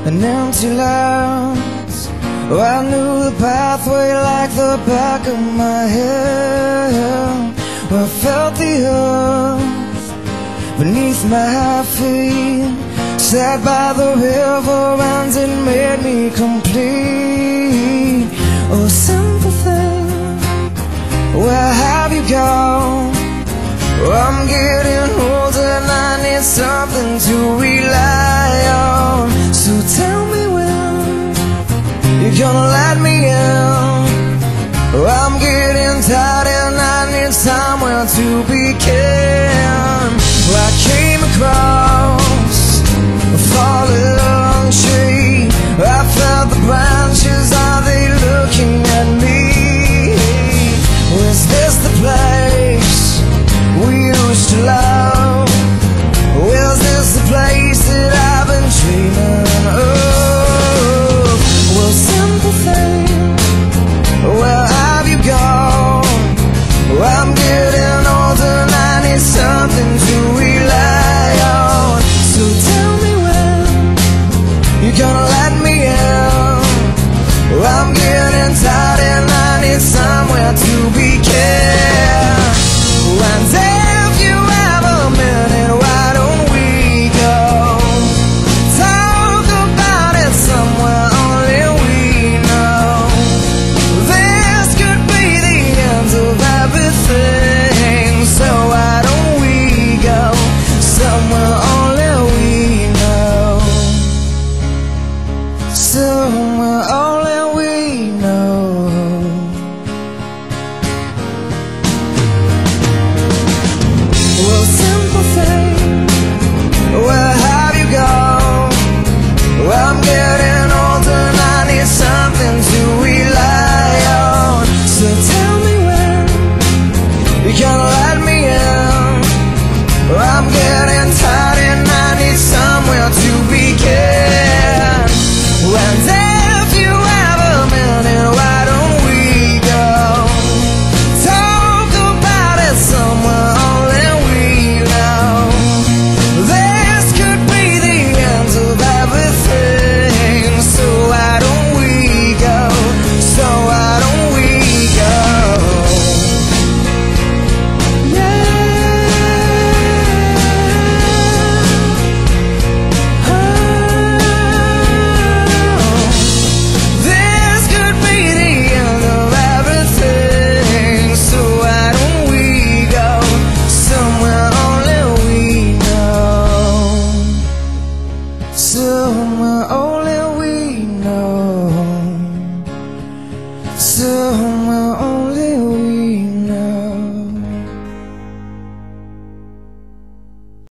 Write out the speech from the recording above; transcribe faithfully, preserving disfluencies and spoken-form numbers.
an empty lands. Oh, I knew the pathway like the back of my head. Oh, I felt the earth beneath my feet. Sat by the river and it made me complete. Oh, simple thing, where have you gone? Oh, I'm getting older and I need something to rely on. So tell me when you're gonna let me in. Oh, I'm getting tired and I need somewhere to begin. Well, I came across